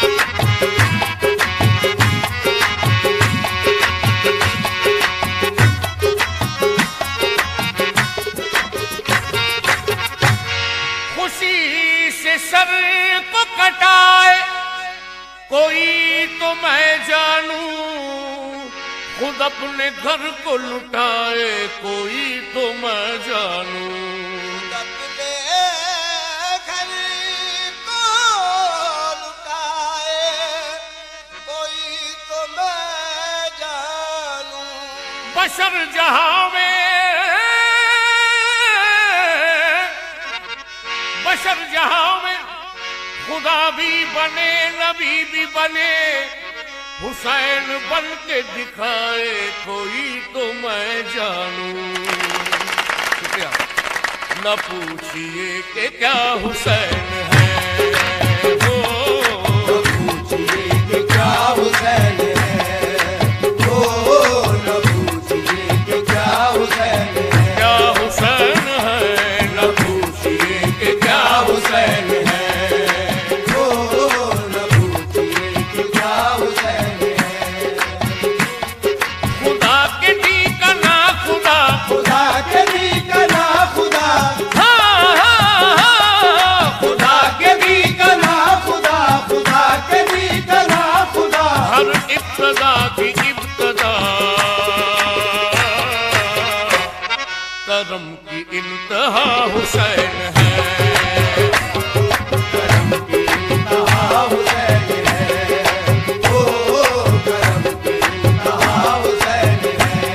Sir को कटाए कोई तो मैं जानूं, खुद अपने घर को लुटाए कोई तो मैं जानूं। अपने घर को लुटाए कोई तो मैं जानूं। बशर जहां में खुदा भी बने नबी भी बने, हुसैन बन के दिखाए कोई तो मैं जानूं। शुक्रिया। न पूछिए कि क्या हुसैन है वो, न पूछिए कि क्या हुसैन है वो, न पूछिए कि क्या हुसैन है, क्या हुसैन है। न पूछिए कि क्या हुसैन है, करम की इंतहा हुसैन है, करम की इंतहा हुसैन है, ओ करम की इंतहा हुसैन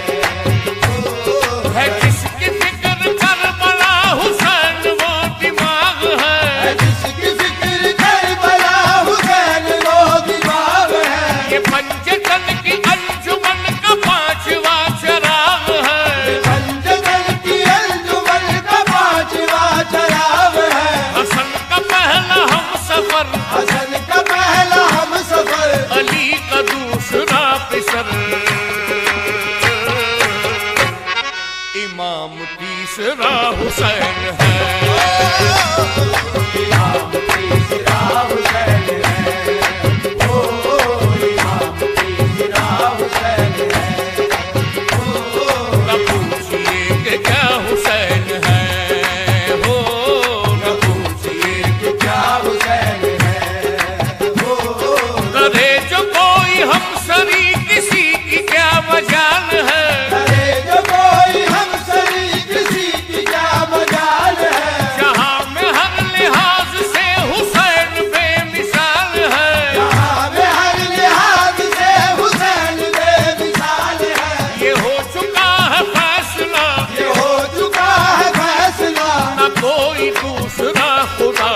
है जिसकी फिक्र करबला हुसैन वो दिमाग है, जिसकी फिक्र करबला हुसैन वो दिमाग है। ये पंचतन की अंजुमन का पांचवा चराग है, हसन का पहला हम सफर, हसन का पहला हम सफर, अली का दूसरा पिसर, इमाम तीसरा हुसैन है, इमाम तीसरा हुसैन है, ओ इमाम तीसरा हुसैन है, न पूछिए कि क्या हुसैन है, हम सरी किसी की क्या मजाल है, करे जो कोई हम सरी किसी की क्या मजाल है। जहां में हर लिहाज से हुसैन बेमिसाल है, जहां में हर लिहाज से हुसैन बेमिसाल है। ये हो चुका है फैसला, ये हो चुका है फैसला, न कोई दूसरा खुदा,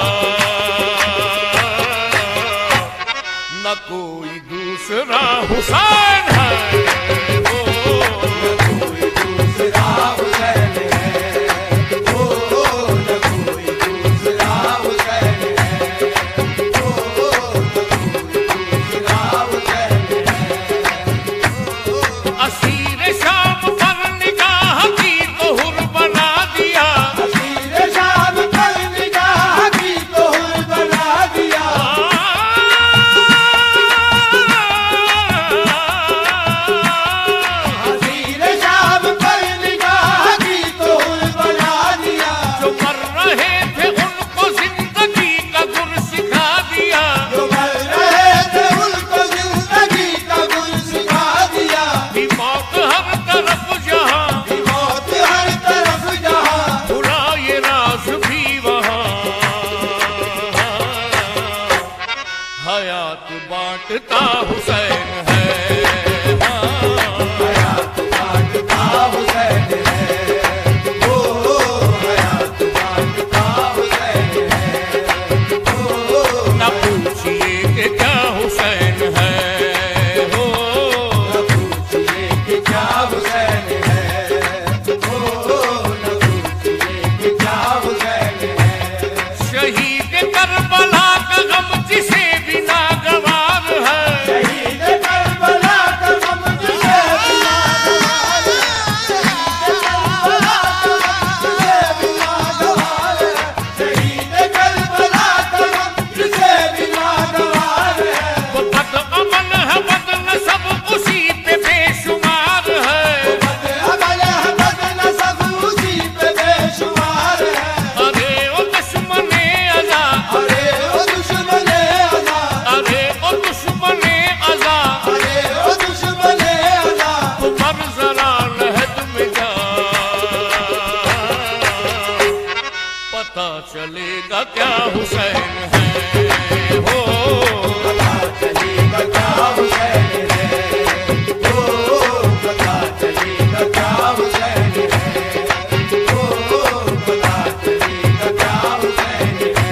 न कोई दूसरा हुसैन है वो, न कोई दूसरा हुसैन है वो, न कोई दूसरा हुसैन है वो, न कोई दूसरा हुसैन है। असीर शाम पर निगाह की तो हुर बना दिया, असीर शाम पर निगाह की तो हुर बना दिया, हयात बांटता हुसैन है, हयात बांटता हुसैन है, ओ हयात बांटता हुसैन है, ओ न पूछिए कि क्या हुसैन है हो, न पूछिए कि क्या हुसैन है, ओ न पूछिए कि क्या हुसैन है। शहीद करबला का गम जिसे भी नागवार है, शहीद करबला का गम जिसे भी नागवार है, क्या हुसैन है हो। पता चलेगा क्या हुसैन है, ओ पता चलेगा क्या हुसैन है, ओ पता चलेगा क्या हुसैन है।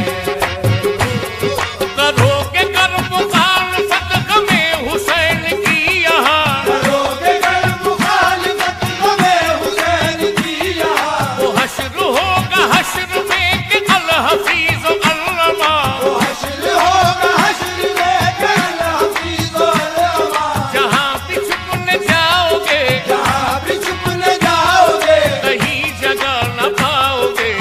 करोगे कर मुखालफत गमे हुसैन की यहाँ, करोगे कर मुखालिफत गमे हुसैन की यहाँ, वो हश्र होगा हश्र में कि अल हफीज अल्लमा, वो हश्र होगा हश्र में कि अल हफीज अल्लमा। जहाँ भी छुपने जाओगे जहाँ भी छुपने जाओगे कहीं जगह न पाओगे,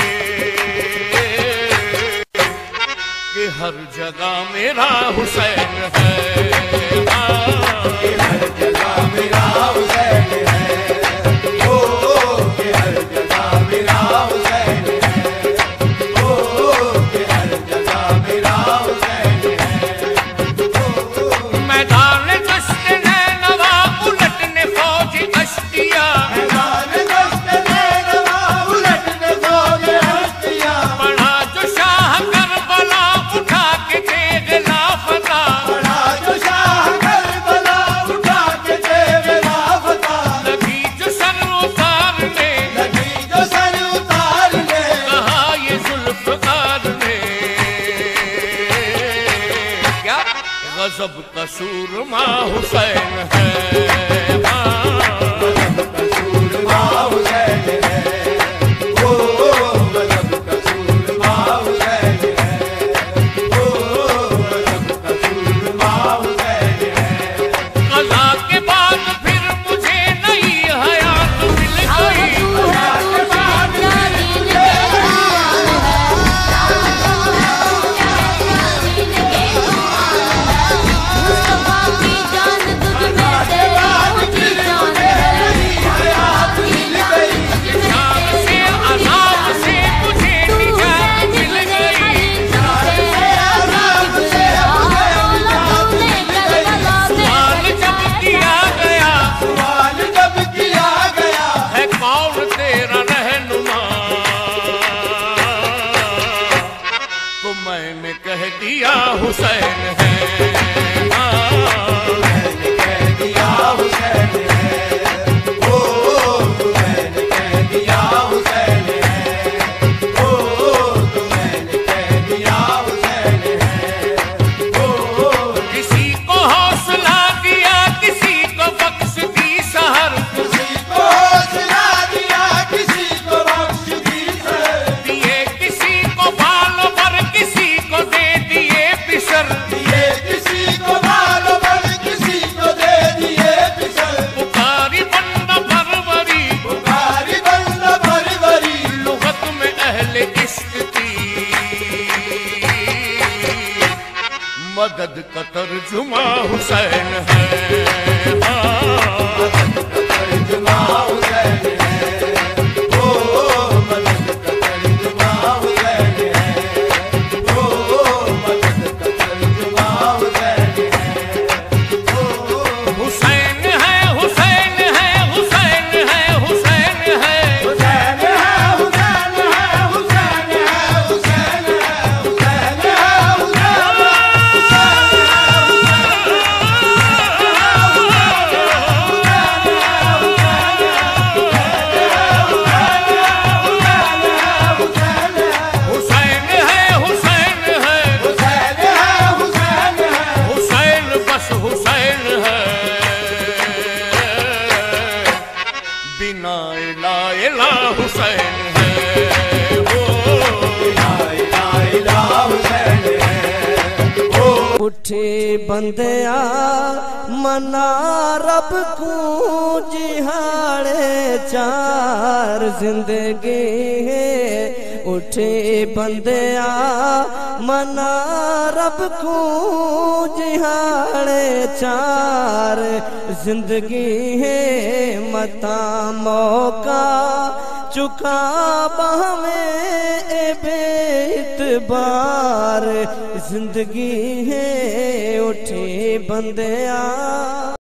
कि हर जगह मेरा हुसैन है। हाँ। कि हर जगह मेरा हुसैन है, ओ कि हर जगह मेरा हुसैन है, ओ कि हर जगह मेरा हुसैन है, ओ। मैदान दश्त नैनवा उलटने फौज अश्किया, मैदान दश्त नैनवा उलटने फौज अश्किया, बड़ा जो शाह करबला उठा के तेग लाफता, बड़ा जो शाह करबला उठा के तेग लाफता, लगी जो सर उतारने लगी जो सर उतारने, कहा ये जुल्फकार ने, क्या गजब का सूरमा हुसैन है। हाँ। गजब का सूरमा हुसैन है, ओ गजब का सूरमा हुसैन है, ओ गजब का सूरमा हुसैन है। कज़ा के बाद फिर मुझे नई हयात मिल गई, शाम से अज़ाब से मुझे निजात मिल गई, सवाल जब किया गया सवाल जब किया गया है कौन तेरा रहनुमा, तो मैंने कह दिया हुसैन है। हाँ। मैंने कह दिया हुसैन है, ओ मैंने कह दिया हुसैन है, ओ मैंने कह दिया हुसैन है, ओ। किसी को हौसला दिया किसी को बख्श दी सहर, किसी को हौसला दिया किसी को बख्श दी सर, दिए किसी को बाल पर किसी को दे दिए बिसर, दिए किसी को बाल पर किसी को दे दिए बिसर, पुकारी बंदा परवरी पुकारी बंदा परवरी, लुगत में अहले इश्क की, मदद का तर्जुमा हुसैन है। हाँ। मदद का तर्जुमा हुसैन है, ओ मदद का तर्जुमा हुसैन है, ओ मदद का तर्जुमा हुसैन है, ओ। हुसैन है हुसैन है हुसैन है हुसैन है, हुसैन है हुसैन है हुसैन है हुसैन है हुसैन है हुसैन है हुसैन है हुसैन है हुसैन है हुसैन बस हुसैन है, बिना इला इला हुसैन है। ओ ला इलाहा हुसैन है, ओ। उठे बंदिया मना रब को जिहाड़े चार जिंदगी है, उठे बंदिया मना रब को जिहाड़े चार जिंदगी है, मता मौका चुका बाहमें बेइतबार जिंदगी है, उठे बंदिया।